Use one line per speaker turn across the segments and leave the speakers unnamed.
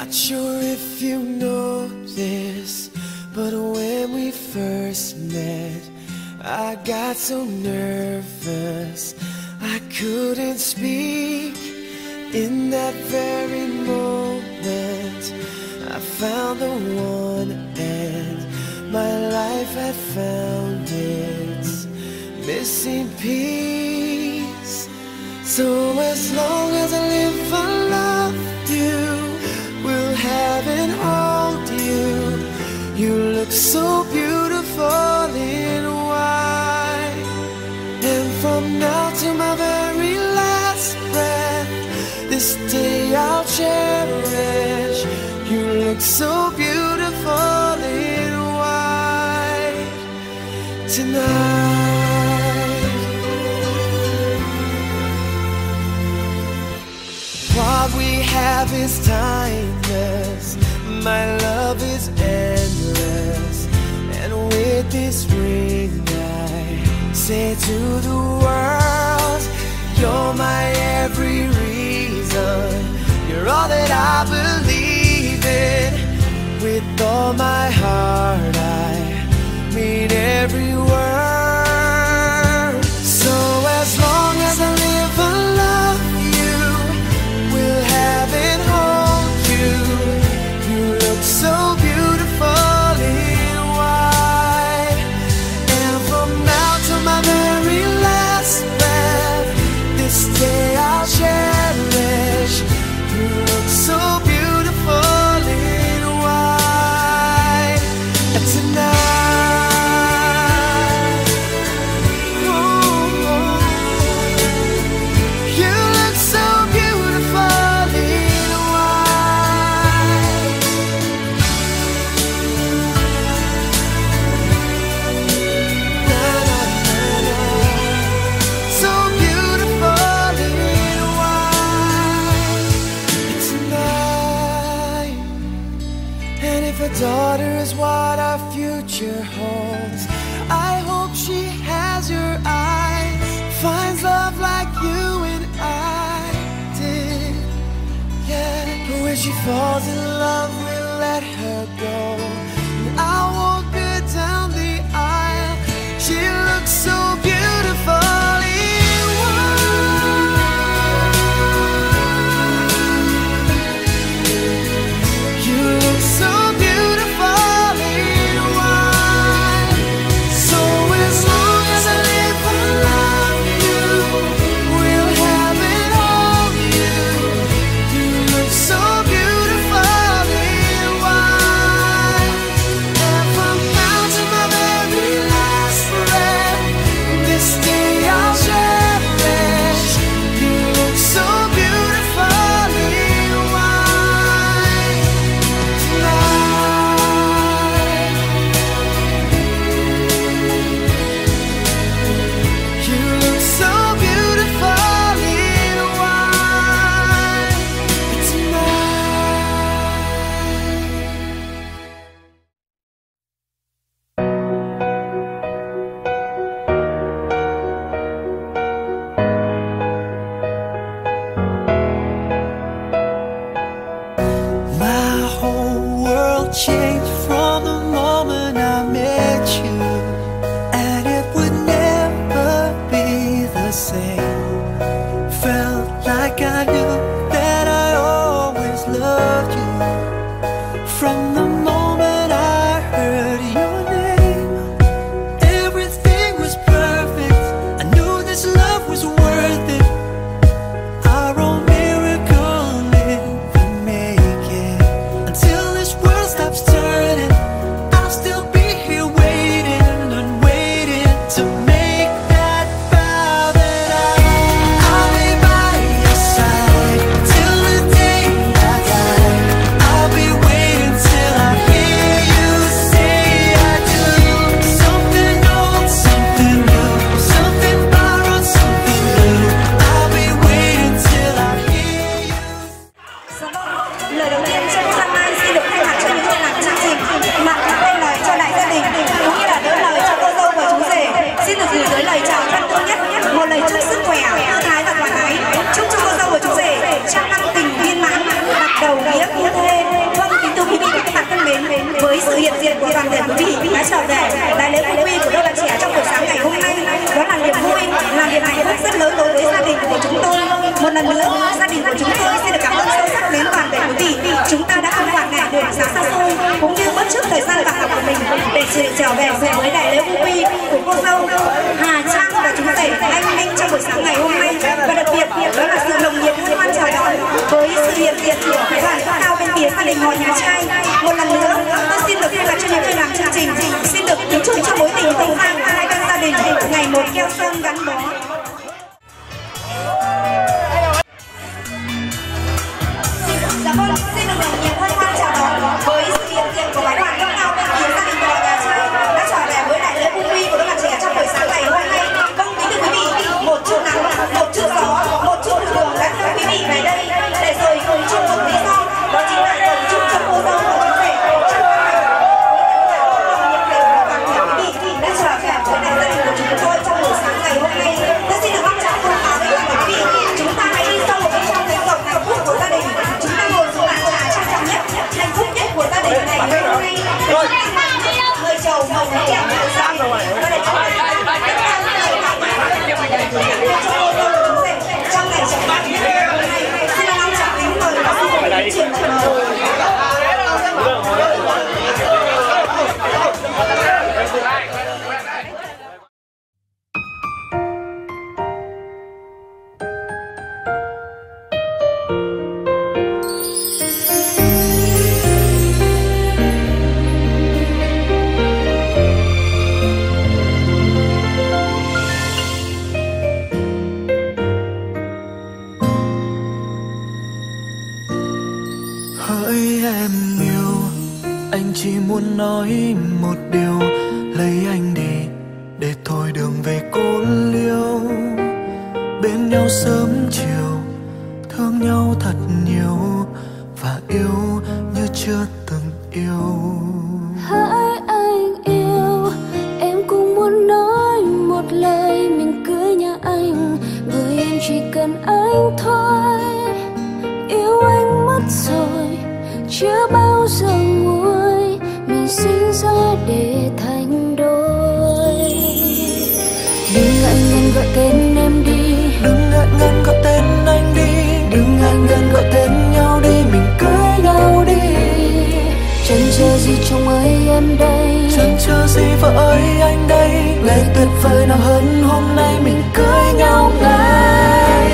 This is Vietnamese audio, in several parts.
Not sure if you know this, but when we first met, I got so nervous I couldn't speak. In that very moment, I found the one, and my life had found its missing piece. So as long as I live, I love you, will have and hold you. You look so beautiful in white, and from now to my very last breath, this day I'll cherish. You look so beautiful in white tonight. What we have is timeless, my love is endless, and with this ring I say to the world, you're my every reason, you're all that I believe in. With all my heart I mean every word. So as long as I live, I love you, will have and hold you. You look so beautiful in white, and from now to my very last breath, this day I'll cherish. You look so beautiful in white tonight. Daughter is what our future holds. I hope she has your eyes, finds love like you and I did. Yeah, but when she falls in love, we'll let her go, and I'll walk her down the aisle. She looks so beautiful.
sự hiện diện của toàn thể quý vị đã trở về đại lễ quốc huy của đôi bạn trẻ trong buổi sáng ngày hôm nay. Đó là niềm vui, là niềm hạnh phúc rất lớn đối với gia đình của chúng tôi. Một lần nữa, gia đình của chúng tôi xin được cảm ơn sâu sắc đến toàn thể quý vị. Chúng ta đã không quản ngại đường xá xa xôi cũng như bất chấp thời gian vàng của mình để trở về với đại lễ quốc huy của cô dâu Hà Trang và chú rể anh Minh trong buổi sáng ngày hôm nay. Và đặc biệt đó là sự nồng nhiệt hân hoan chào đón với sự hiện diện của đoàn cấp cao bên phía gia đình họ nhà trai. Một lần nữa, tôi xin được thay mặt cho những người làm chương trình, xin được kính chúc cho mối tình tình cảm của hai bên gia đình ngày một keo sơn gắn bó. Dạ vâng, xin được nồng nhiệt hân hoan chào đón với sự hiện diện của phái đoàn cấp cao bên phía gia đình họ nhà trai đã trở về với đại lễ quốc huy của đôi bạn trẻ trong buổi sáng ngày hôm nay. Vâng, kính thưa quý vị, một chút nắng, một chút gió, một chút đường đã đưa quý vị về đây để rồi cùng chung một lý do, đó chính là cùng chung cho cô dâu và chú rể trong năm này. Với tất cả những niềm vui và toàn thể quý vị đã trở về với đại gia đình của chúng tôi trong buổi sáng ngày hôm nay. Tôi xin được mong chào thông báo với toàn thể quý vị, chúng ta hãy đi sâu vào bên trong cánh cổng hạnh phúc của gia đình. Chúng ta ngồi xuống bàn trà trang trọng nhất, hạnh phúc nhất của gia đình ngày hôm nay. Mời chầu màu nước kẹo màu xanh và để chúng ta trong ngày trọng đại nhất ngày hôm nay. Xin mong chào kính mời bác sĩ Trường
muốn nói một điều, lấy anh đi để thôi đường về cô liêu. Bên nhau sớm chiều, thương nhau thật nhiều và yêu như chưa từng yêu.
Hỡi anh yêu, em cũng muốn nói một lời mình cưới nhà anh, bởi em chỉ cần anh thôi. Yêu anh mất rồi, chưa bao giờ nguôi, mình sinh ra để thành đôi. Đừng ngại ngần gọi tên em đi,
đừng ngại ngần gọi tên anh đi, đừng ngại ngần gọi tên nhau đi, mình cưới nhau đi.
Chẳng chờ gì chồng ơi em đây,
chẳng chờ gì vợ ơi anh đây, ngày tuyệt vời nào hơn hôm nay mình cưới nhau ngay.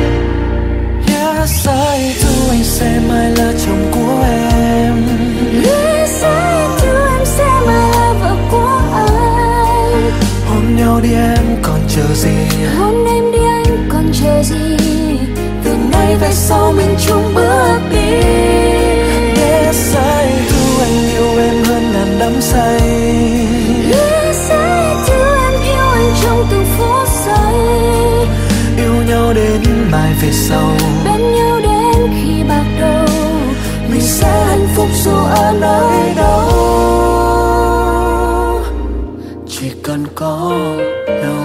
Yes, I do, anh sẽ mãi là chồng của em.
Yes, I do, em sẽ mãi là vợ của anh.
Hôn nhau đi em còn chờ gì,
hôn em đi anh còn chờ gì,
từ nay về sau mình chung bước đi. Yes, I do, anh yêu em hơn ngàn đắm say.
Yes, I do, em yêu anh trong từng phút giây.
Yêu nhau đến mai về sau,
bên nhau đến khi bạc đầu,
mình sẽ hạnh phúc dù ở nơi đâu, chỉ cần có nhau.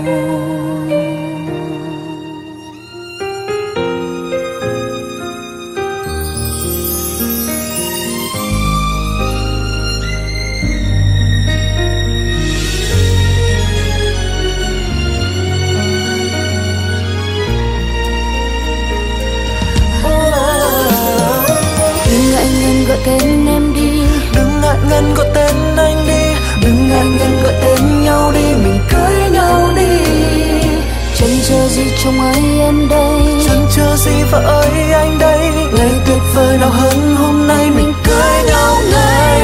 Gọi tên em đi,
đừng ngại ngần gọi tên anh đi, đừng ngại ngần gọi tên nhau đi, mình cưới nhau đi.
Chẳng chờ gì chồng ơi em đây,
chẳng chờ gì vợ ơi anh đây, ngày tuyệt vời nào hơn hôm nay mình cưới nhau ngay.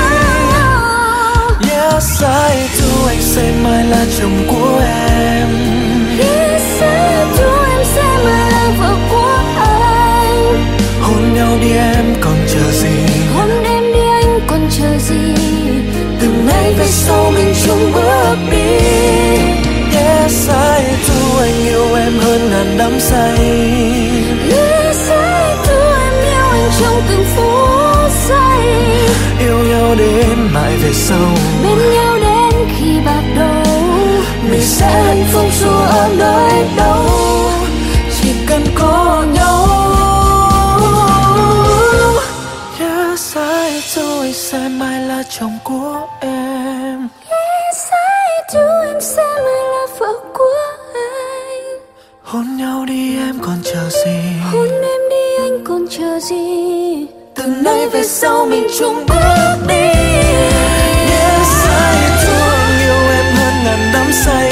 Yes, I do, anh sẽ mãi là chồng của em.
Yes, I do, em sẽ mãi là vợ của anh.
Hôn nhau đi em còn chờ gì,
hôn em đi anh còn chờ gì,
từ nay về sau mình chung bước đi. Yes, I do, anh yêu em hơn ngàn đắm say.
Yes, I do, em yêu anh trong từng phút giây.
Yêu nhau đến mãi về sau,
bên nhau đến khi bạc đầu,
mình sẽ hạnh phúc dù ở nơi đâu, chỉ cần có nhau. Yes, I do, anh sẽ mãi là chồng của em.
Lẽ ra yêu em sẽ mãi là vợ của anh.
Hôn nhau đi em còn chờ gì?
Hôn em đi anh còn chờ gì?
Từ nay về sau mình chung bước đi. Nếu sai thương yêu em hơn ngàn đắm say.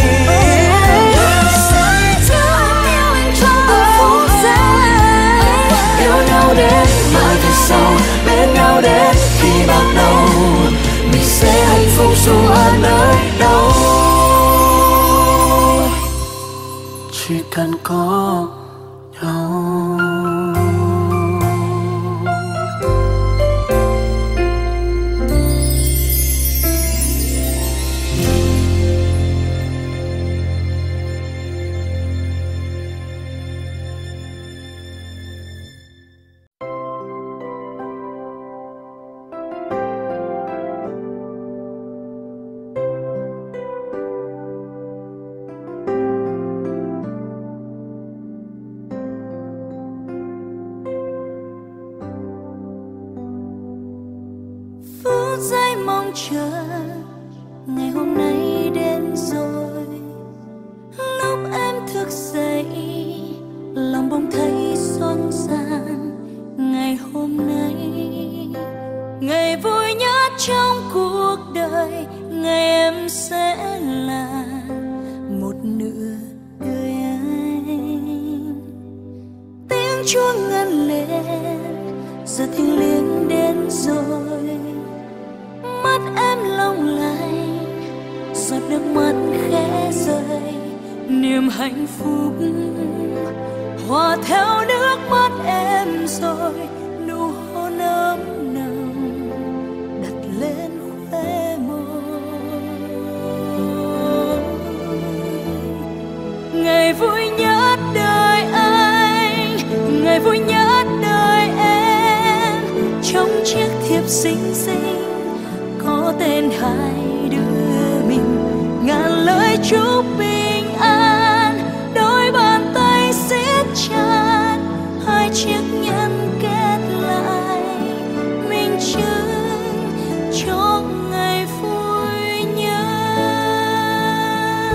Sai thương yêu anh trong từng phút giây.
Yêu nhau đến mãi về sau, bên nhau đến khi bạc đầu. Mình sẽ hạnh phúc dù ở nơi đâu. Chỉ cần có nhau.
Phút giây mong chờ ngày hôm nay đến rồi. Lúc em thức dậy lòng bỗng thấy xót xa. Ngày hôm nay ngày vui nhất trong cuộc đời. Ngày em sẽ là một nửa đời anh. Tiếng chuông ngân lên giờ thiêng liêng đến rồi. Mắt em long lanh giọt nước mắt khẽ rơi. Niềm hạnh phúc hòa theo nước mắt em rồi. Nụ hôn ấm nồng đặt lên khóe môi. Ngày vui nhất đời anh, ngày vui nhất đời em. Trong chiếc thiệp xinh xinh có tên hai đứa mình. Ngàn lời chúc bình an, đôi bàn tay siết chặt. Hai chiếc nhẫn kết lại, minh chứng cho ngày vui nhất.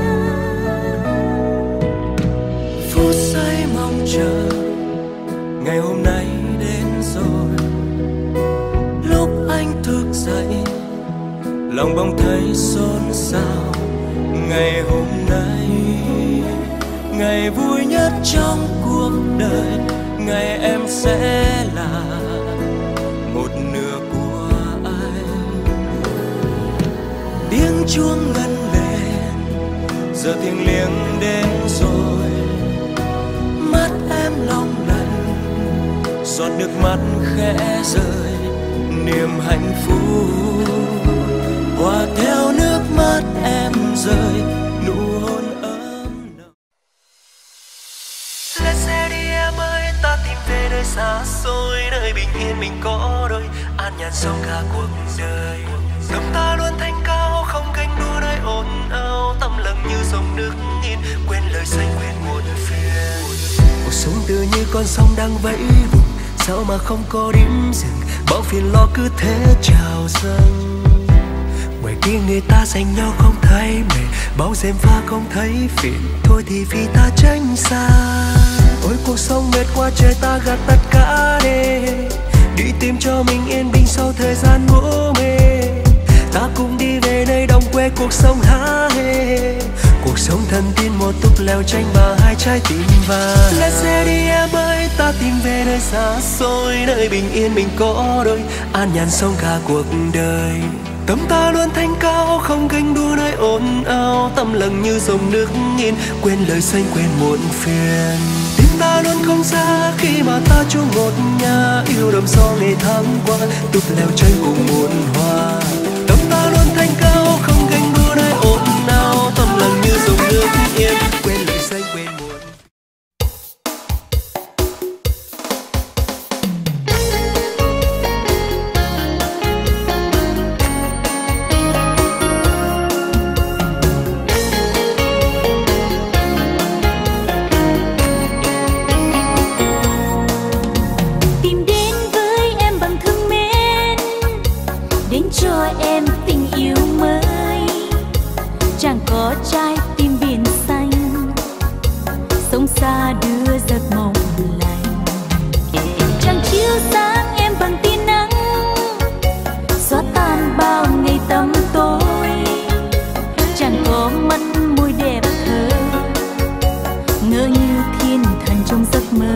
Phút giây mong chờ ngày hôm nay đến rồi. Lúc anh thức dậy lòng bỗng thấy xôn xao. Ngày hôm nay ngày vui nhất trong cuộc đời. Ngày em sẽ là một nửa của anh. Tiếng chuông ngân lên giờ thiêng liêng đến rồi. Mắt em long lanh giọt nước mắt khẽ rơi. Niềm hạnh phúc hòa theo nước mắt em rơi. Nụ hôn ấm nồng. Lên xe đi em ơi, ta tìm về nơi xa xôi. Nơi bình yên mình có đôi, an nhàn sau cả cuộc đời. Tâm ta luôn thanh cao, không ganh đua nơi ồn ào. Tâm lặng như dòng nước yên, quên lời xanh quên muộn phiền. Cuộc sống tựa như con sông đang vẫy vùng, sao mà không có điểm dừng. Bao phiền lo cứ thế trào dâng. Ngoài kia người ta dành nhau không thấy mệt, bao rèm pha không thấy phiền. Thôi thì vì ta tránh xa. Ôi cuộc sống mệt quá trời, ta gạt tất cả đi. Đi tìm cho mình yên bình sau thời gian ngủ mê. Ta cùng đi về nơi đồng quê cuộc sống há hê. Cuộc sống thần tiên một túp leo tranh mà hai trái tim vàng. Lên xe đi em ơi, ta tìm về nơi xa xôi. Nơi bình yên mình có đôi, an nhàn sống cả cuộc đời. Tâm ta luôn thanh cao, không ganh đua nơi ồn ào. Tâm lặng như dòng nước yên, quên lời xanh quên muộn phiền. Tim ta luôn không xa khi mà ta chung một nhà. Yêu đầm gió ngày tháng qua, túp leo tranh cùng muôn hoa. Tâm ta luôn thanh cao, không ganh đua nơi ồn ào. Tâm lặng như dòng nước yên, quên lời xanh quên muộn.
Tìm đến với em bằng thương mến, đến cho cho em tình yêu mới. Chẳng có trái tim biển xanh, sông xa đưa giấc mộng lành. Chẳng chiếu sáng em bằng tia nắng, xóa tan bao ngày tăm tối. Chẳng có mắt môi đẹp thơ, ngỡ như thiên thần trong giấc mơ.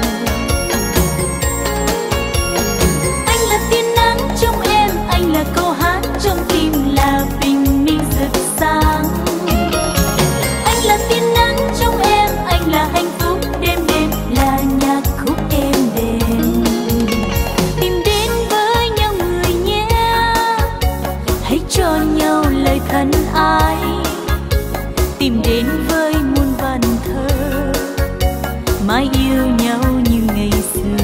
Anh là tia nắng trong em, anh là câu hát trong tim, là bình minh rực sáng. Anh là tia nắng trong em, anh là hạnh phúc đêm đêm, là nhạc khúc êm đềm. Tìm đến với nhau người nhé, hãy cho nhau lời thân ái. Tìm đến với muôn vàn thơ, mãi yêu nhau như ngày xưa.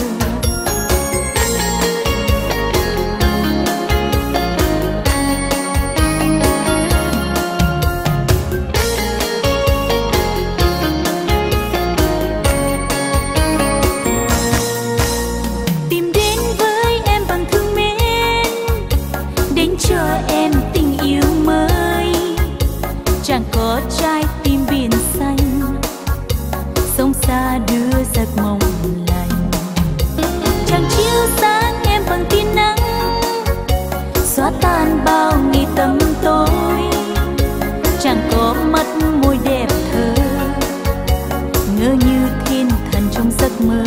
Tìm đến với em bằng thương mến, đến cho em tình yêu mới. Chẳng có trái tim biển xanh, sông xa đưa giấc mộng lành. Chẳng chiếu sáng em bằng tia nắng, xóa tan bao ngày tăm tối. Chẳng có mắt môi đẹp thơ, ngỡ như thiên thần trong giấc mơ.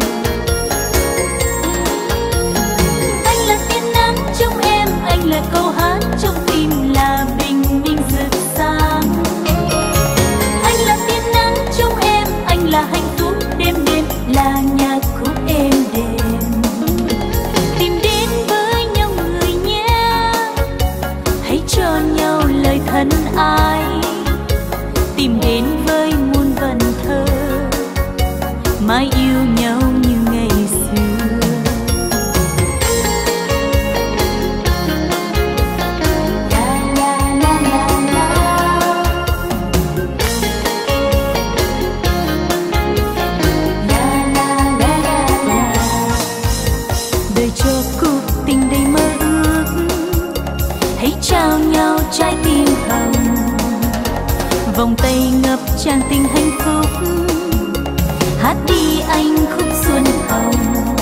Anh là tia nắng trong em, anh là câu hát trong tim, là bình minh rực sáng. Anh là tia nắng trong em, anh là hạnh phúc đêm đêm, là nhạc khúc êm đềm. Tìm đến với nhau người nhé, hãy cho nhau lời thân ái. Tìm đến với muôn vần thơ, mãi yêu nhau như ngày xưa. Đời cho cuộc tình đầy mơ ước, hãy trao nhau trái tim hồng. Vòng tay ngập tràn tình hạnh phúc, hát đi anh khúc xuân hồng.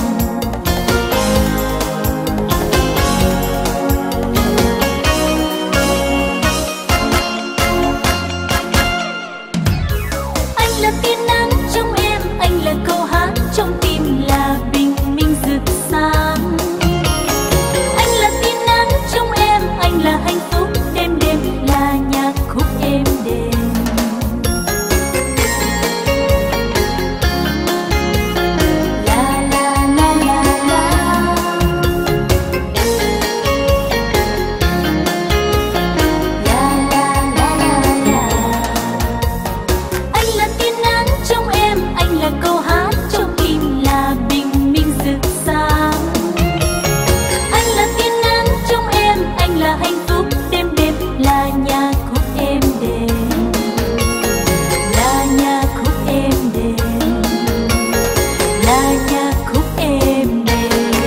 Anh là tia nắng trong em, anh là câu hát trong tim, là bình minh rực sáng. Anh là tia nắng trong em, anh là hạnh phúc đêm đêm, là nhạc khúc êm đềm. La la la la la. La la la la la. Anh là tia nắng trong em, anh là câu hát trong tim, là bình minh rực sáng. Anh là tia nắng trong em, anh là hạnh phúc đêm đêm, là nhạc khúc êm đềm. Là nhạc khúc êm đềm, là nhạc khúc êm đềm.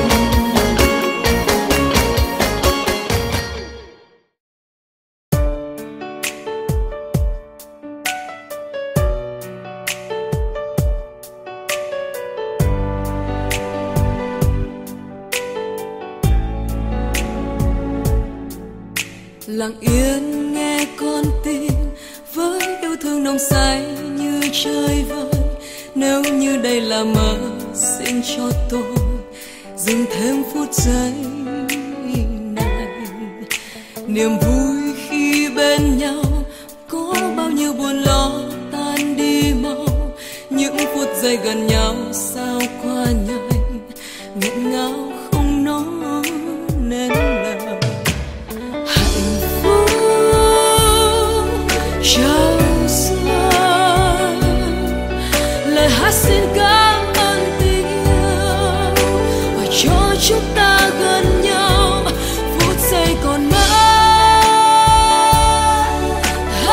Lặng yên nghe con tim với yêu thương nồng say như chơi vơi. Nếu như đây là mơ, xin cho tôi dừng thêm phút giây này. Niềm vui khi bên nhau có bao nhiêu buồn lo tan đi mau. Những phút giây gần nhau sao qua nhanh, nghẹn ngào không nói nên lời. Hạnh phúc trao dâng, lời hát xin cảm ơn tình yêu và cho chúng ta gần nhau phút giây còn mãi.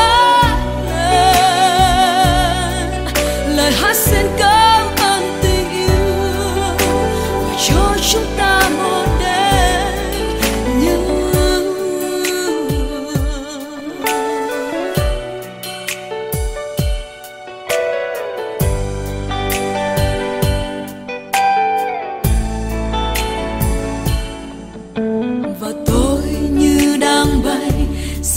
Hát lên lời hát xin cảm ơn tình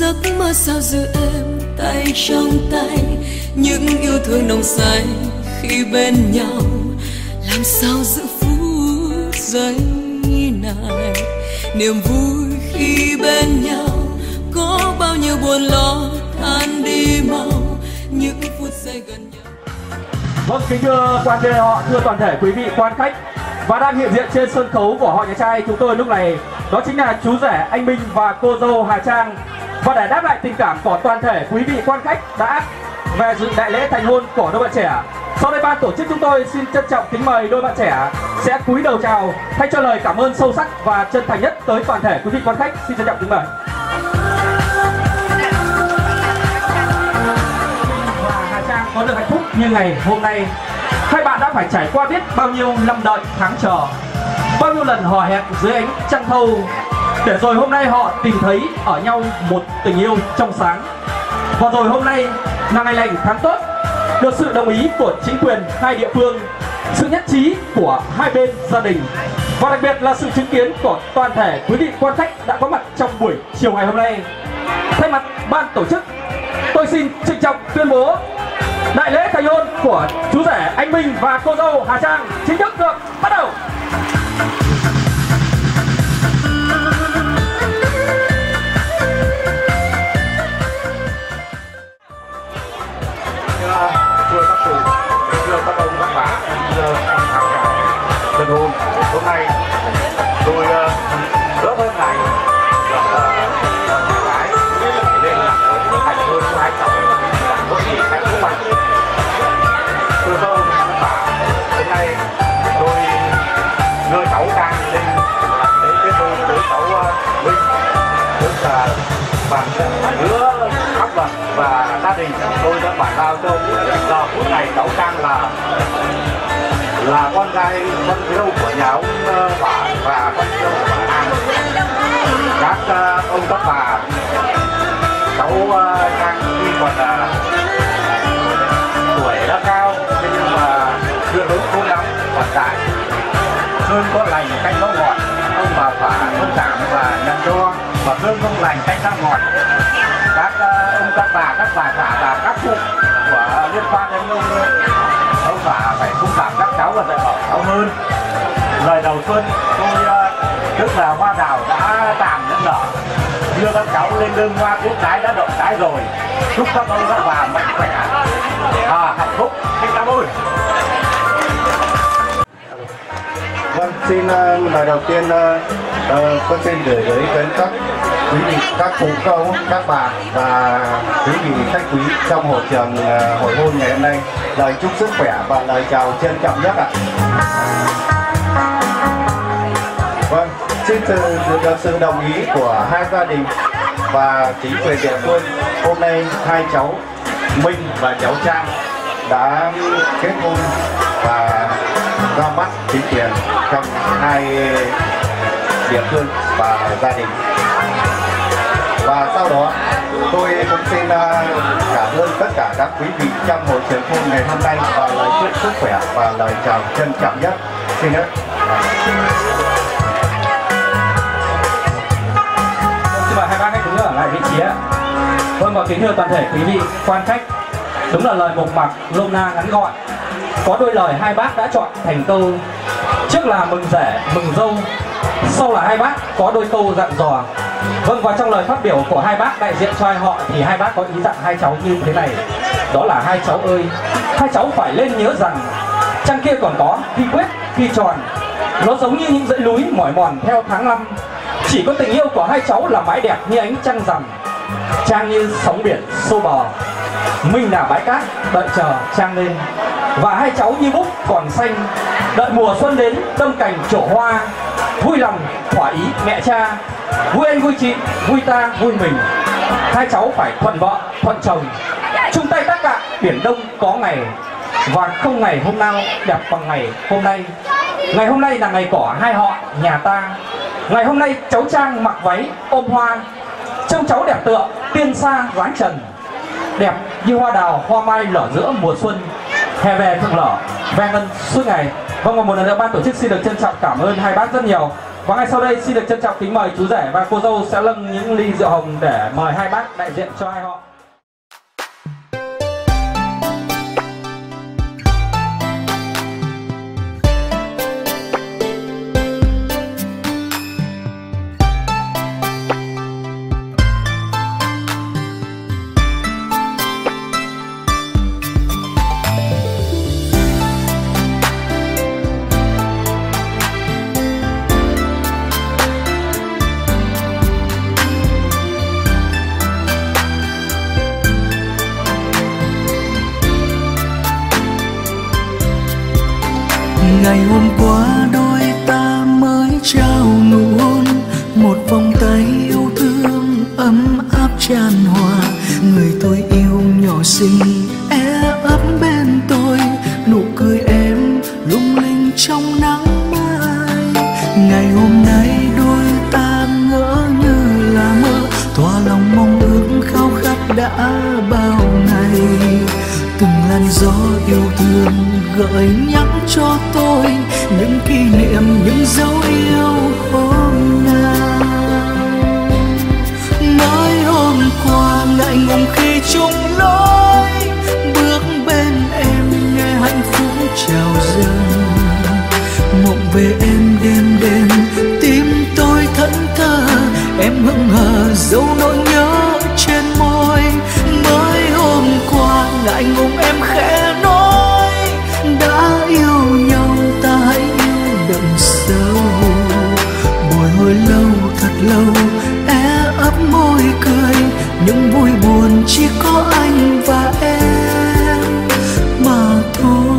giấc mơ sao giữ em tay trong tay, những yêu thương nồng say khi bên nhau, làm sao giữ phút giây này. Niềm vui khi bên nhau có bao nhiêu buồn lo tan đi mau, những phút giây gần nhau.
Vâng, kính thưa quan hệ họ, thưa toàn thể quý vị quan khách, và đang hiện diện trên sân khấu của họ nhà trai chúng tôi lúc này đó chính là chú rể anh Minh và cô dâu Hà Trang. Và để đáp lại tình cảm của toàn thể quý vị quan khách đã về dự đại lễ thành hôn của đôi bạn trẻ, sau đây ban tổ chức chúng tôi xin trân trọng kính mời đôi bạn trẻ sẽ cúi đầu chào thay cho lời cảm ơn sâu sắc và chân thành nhất tới toàn thể quý vị quan khách. Xin trân trọng kính mời. Và Hà Trang có được hạnh phúc như ngày hôm nay, hai bạn đã phải trải qua biết bao nhiêu năm đợi tháng chờ, bao nhiêu lần hò hẹn dưới ánh trăng thâu, để rồi hôm nay họ tìm thấy ở nhau một tình yêu trong sáng. Và rồi hôm nay là ngày lành tháng tốt, được sự đồng ý của chính quyền hai địa phương, sự nhất trí của hai bên gia đình, và đặc biệt là sự chứng kiến của toàn thể quý vị quan khách đã có mặt trong buổi chiều ngày hôm nay. Thay mặt ban tổ chức, tôi xin trịnh trọng tuyên bố đại lễ thành hôn của chú rể anh Minh và cô dâu Hà Trang chính thức được bắt đầu.
Thưa các cụ, thưa các ông các bà, thưa khán giả tân hôn, hôm nay tôi rất hân hạnh là gái lên làm thành hôn của hai cháu có gì hạnh phúc mạnh. Thưa các ông các bà, hôm nay tôi đưa cháu Trang lên để kết hôn với cháu Minh, tức là bằng giữa pháp luật và gia đình tôi đã bàn giao cho giờ phút này cháu Trang là con dâu của nhà ông bà và con dâu của bà An. Các ông các bà, cháu Trang tuy còn tuổi đã cao nhưng mà chưa lớn khôn lắm, còn dài cơm có lành canh có ngọt, ông bà thông cảm và nhận cho, và cơm không lành canh không ngọt. Các ông các bà xã và các cụ của liên quan đến ông bà phải thông cảm các cháu và dạy bảo cháu hơn. Lời đầu xuân tôi tức là hoa đào đã tàn đã nở, đưa các cháu lên lưng hoa cúc trái đã đậu trái rồi. Chúc các ông các bà mạnh khỏe, hạnh phúc. Xin cảm ơn.
Vâng, xin lời đầu tiên con xin gửi đến các quý vị, các cụ câu, các bà và quý vị khách quý trong hội trường hội hôn ngày hôm nay lời chúc sức khỏe và lời chào trân trọng nhất ạ. Vâng, xin được sự đồng ý của hai gia đình và chính quyền địa phương, hôm nay hai cháu Minh và cháu Trang đã kết hôn và ra mắt chính quyền trong hai địa phương và gia đình. Và sau đó tôi cũng xin cảm ơn tất cả các quý vị trong hội trường hôn ngày hôm nay và lời chúc sức khỏe và lời chào trân trọng nhất. Xin hết.
Xin mời hai bác khách đứng ở lại vị trí ạ. Vâng, và kính thưa toàn thể quý vị quan khách, đúng là lời mộc mạc nôm na ngắn gọn, có đôi lời hai bác đã chọn thành câu. Trước là mừng rể mừng dâu, sau là hai bác có đôi câu dặn dò. Vâng, và trong lời phát biểu của hai bác đại diện cho hai họ thì hai bác có ý dặn hai cháu như thế này. Đó là: hai cháu ơi, hai cháu phải lên nhớ rằng trăng kia còn có khi quyết khi tròn, nó giống như những dãy núi mỏi mòn theo tháng năm. Chỉ có tình yêu của hai cháu là mãi đẹp như ánh trăng rằm, Trang như sóng biển xô bờ, Minh là bãi cát đợi chờ Trang lên. Và hai cháu như búp còn xanh, đợi mùa xuân đến đâm cành trổ hoa. Vui lòng thỏa ý mẹ cha, vui anh vui chị, vui ta vui mình. Hai cháu phải thuận vợ thuận chồng, chung tay tác cạn biển đông có ngày. Và không ngày hôm nào đẹp bằng ngày hôm nay. Ngày hôm nay là ngày của hai họ nhà ta. Ngày hôm nay cháu Trang mặc váy ôm hoa, trông cháu đẹp tựa tiên sa dáng trần, đẹp như hoa đào hoa mai nở giữa mùa xuân. Hè về thượng lở ve ngân suốt ngày. Vâng, một lần nữa ban tổ chức xin được trân trọng cảm ơn hai bác rất nhiều. Và ngay sau đây xin được trân trọng kính mời chú rể và cô dâu sẽ nâng những ly rượu hồng để mời hai bác đại diện cho hai họ.
Ngày hôm qua đôi ta mới trao nụ hôn, một vòng tay yêu thương ấm áp tràn hòa. Người tôi yêu nhỏ xinh e ấp bên tôi, nụ cười em lung linh trong nắng mai. Ngày hôm nay đôi ta ngỡ như là mơ, thỏa lòng mong ước khao khát đã bao ngày. Từng làn gió yêu thương gợi nhắc cho tôi những kỷ niệm, những dấu yêu hôm nào. Mới hôm qua ngại ngùng khi chung lối, bước bên em nghe hạnh phúc trào dâng. Mộng về em đêm đêm tim tôi thẫn thờ, em hững hờ dấu nỗi nhớ trên môi. Mới hôm qua ngại ngùng em khẽ nói, đã yêu nhau ta hãy yêu đậm sâu. Bồi hồi lâu thật lâu e ấp môi cười, những vui buồn chỉ có anh và em mà thôi.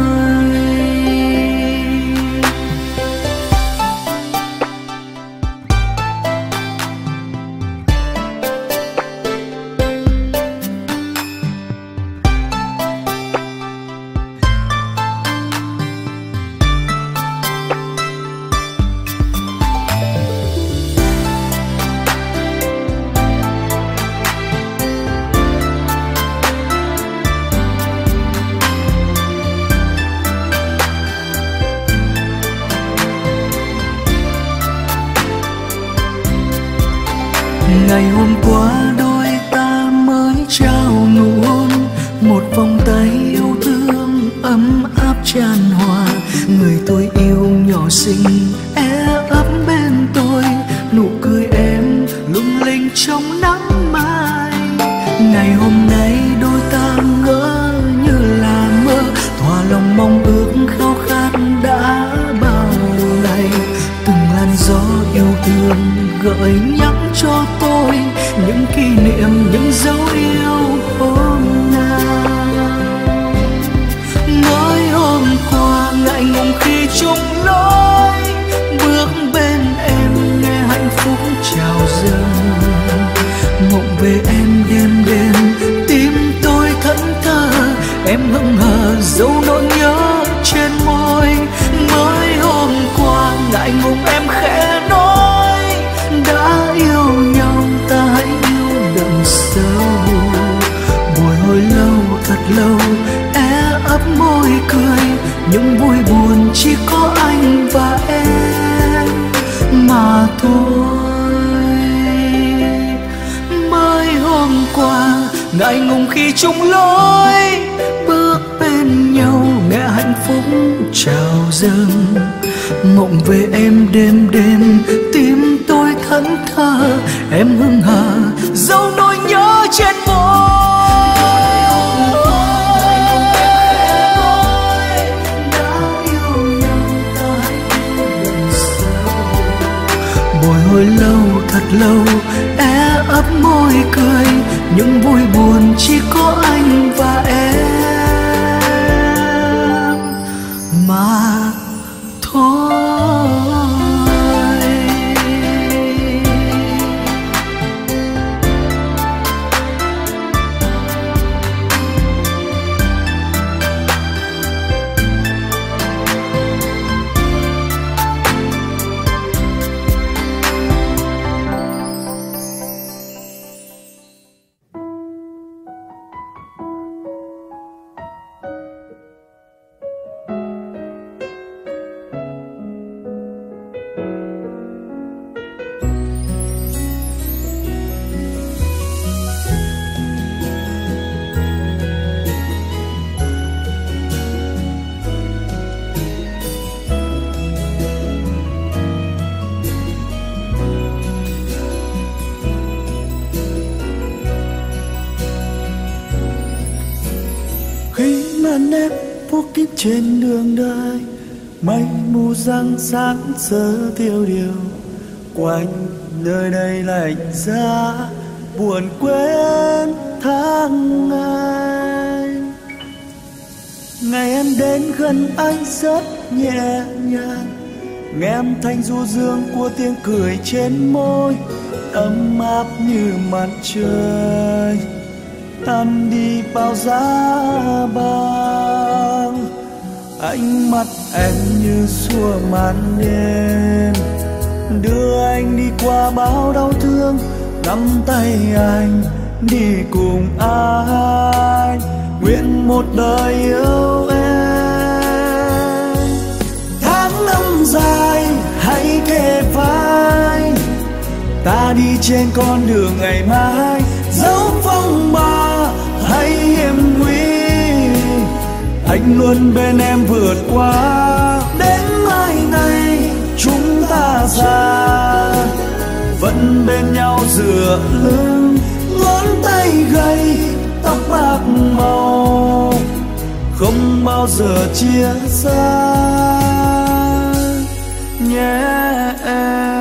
Ngày hôm qua đôi ta mới trao nụ hôn, một vòng tay yêu thương ấm áp tràn hòa. Người tôi yêu nhỏ xinh e ấp bên tôi, nụ cười em lung linh trong nắng mai. Ngày hôm nay đôi ta ngỡ như là mơ, thỏa lòng mong ước khao khát đã bao ngày. Từng làn gió yêu thương gợi nhắc cho tôi những kỷ niệm, những dấu yêu hôm nào. Mới hôm qua ngại ngùng khi chung lối, bước bên em nghe hạnh phúc trào dâng. Mộng về em đêm đêm tim tôi thẫn thờ, em hững hờ dấu nỗi nhớ trên môi. Mới hôm qua ngại ngùng em khẽ nói, đã yêu nhau ta hãy yêu đậm sâu. Bồi hồi lâu thật lâu e ấp môi cười, những vui buồn chỉ có anh và em mà thôi. Mới hôm qua ngại ngùng khi chung lối, bước bên nhau nghe hạnh phúc trào dâng. Mộng về em đêm đêm tim tôi thẫn thờ, em hững hờ dấu nỗi nhớ trên môi. Bồi hồi lâu thật lâu e ấp môi cười, những vui buồn chỉ có anh và em mà thôi. là nếp phố kín trên đường đời, mây mù răng sáng giờ tiêu điều, quanh nơi đây lạnh giá buồn quên tháng ngày. Ngày em đến gần anh rất nhẹ nhàng, nghe âm thanh du dương của tiếng cười trên môi, ấm áp như mặt trời tan đi bao giá băng. Ánh mắt em như xua màn đêm, đưa anh đi qua bao đau thương, nắm tay anh đi cùng anh, nguyện một đời yêu em. Tháng năm dài hãy kề vai, ta đi trên con đường ngày mai, dẫu phong ba hay hiểm nguy, anh luôn bên em vượt qua. Đến mai này chúng ta già, vẫn bên nhau dựa lưng, ngón tay gầy tóc bạc màu, không bao giờ chia xa nhé em.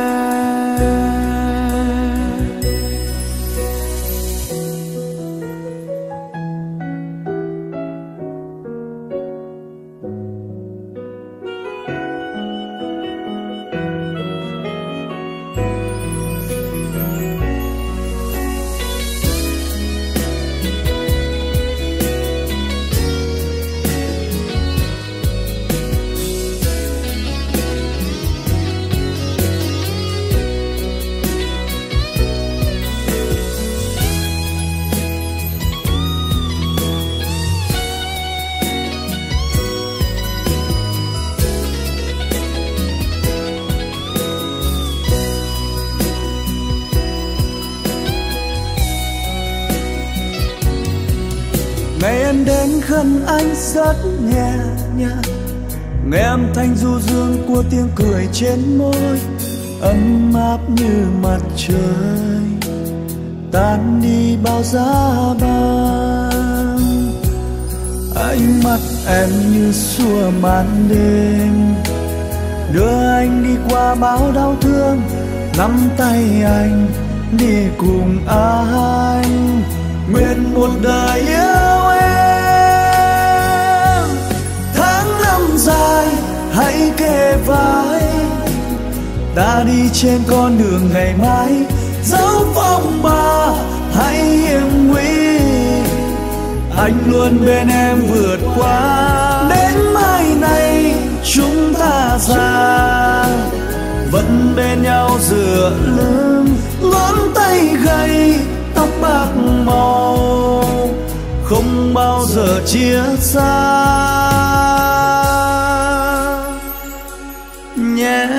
Ngày em đến gần anh rất nhẹ nhàng, nghe âm thanh du dương của tiếng cười trên môi, ấm áp như mặt trời tan đi bao giá băng. Ánh mắt em như xua màn đêm, đưa anh đi qua bao đau thương, nắm tay anh đi cùng anh, nguyện một đời yêu em. Tháng năm dài hãy kề vai, ta đi trên con đường ngày mai, dẫu phong ba hay hiểm nguy, anh luôn bên em vượt qua. Đến mai này chúng ta già, vẫn bên nhau dựa lưng, ngón tay gầy tóc bạc màu, không bao giờ chia xa nhé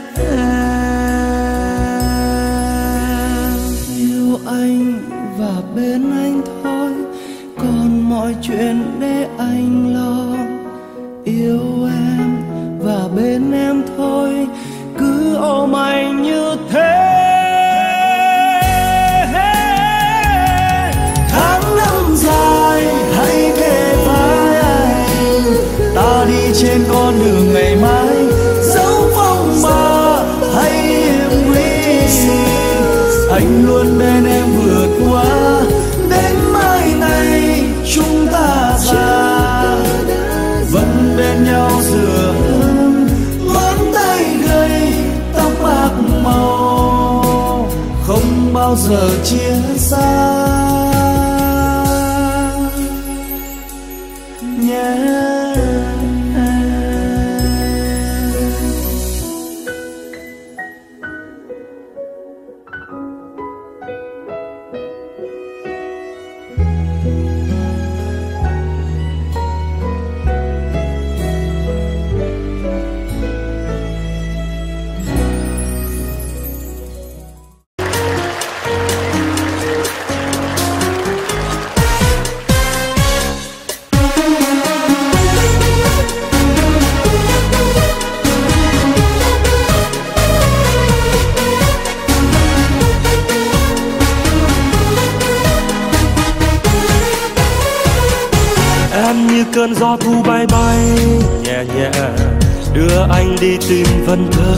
em. Yêu anh và bên anh thôi, còn mọi chuyện để anh lo. Yêu em và bên em thôi, cứ ôm anh như thế. Dài hãy kề vai anh, ta đi trên con đường ngày mai, dẫu phong ba hay hiểm nguy, anh luôn bên em vượt qua. Đến mai này chúng ta già, vẫn bên nhau dựa lưng, ngón tay gầy tóc bạc màu, không bao giờ chia xa nhé.
như cơn gió thu bay bay nhẹ nhẹ đưa anh đi tìm vần thơ.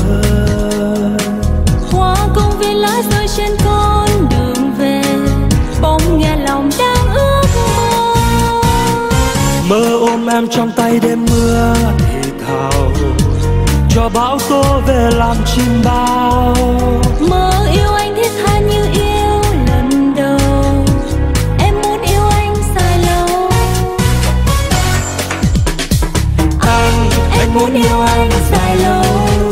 Hoa công viên lá rơi trên con đường về, bỗng nghe lòng đang ước mơ.
Mơ ôm em trong tay đêm mưa thì thào, cho bão tố về làm chim bao.
Mơ yêu anh thiết tha như yêu lần đầu, em muốn yêu anh dài lâu.
Anh muốn yêu anh dài lâu.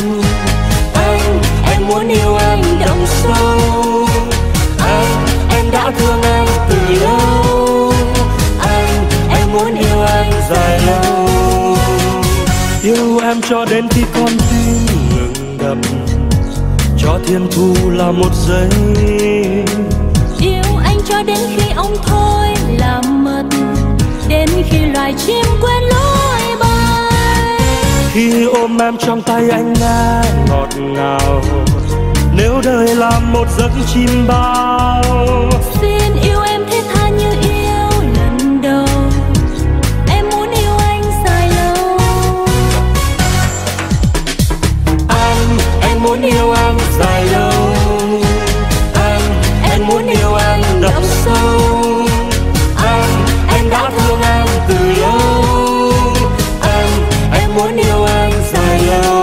Anh muốn yêu anh đậm sâu. Em đã thương anh từ lâu. Em muốn yêu anh dài lâu. Yêu em cho đến khi con tim ngừng đập, cho thiên thu là một giây.
Yêu anh cho đến khi ông thôi làm mật, đến khi loài chim quên lối bay.
Khi ôm em trong tay anh nghe ngọt ngào, nếu đời là một giấc chim bao.
Xin yêu em thiết tha như yêu lần đầu, em muốn yêu anh dài lâu.
Anh muốn yêu anh dài lâu. Anh muốn yêu anh đậm sâu. Em đã thương anh từ lâu. Em muốn yêu anh dài lâu.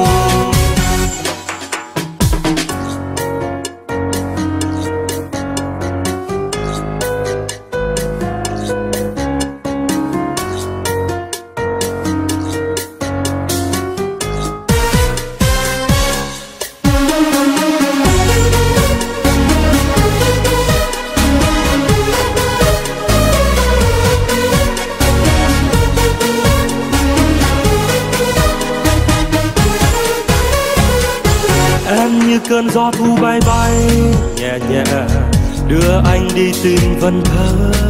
Như cơn gió thu bay bay nhẹ nhẹ đưa anh đi tìm vần thơ.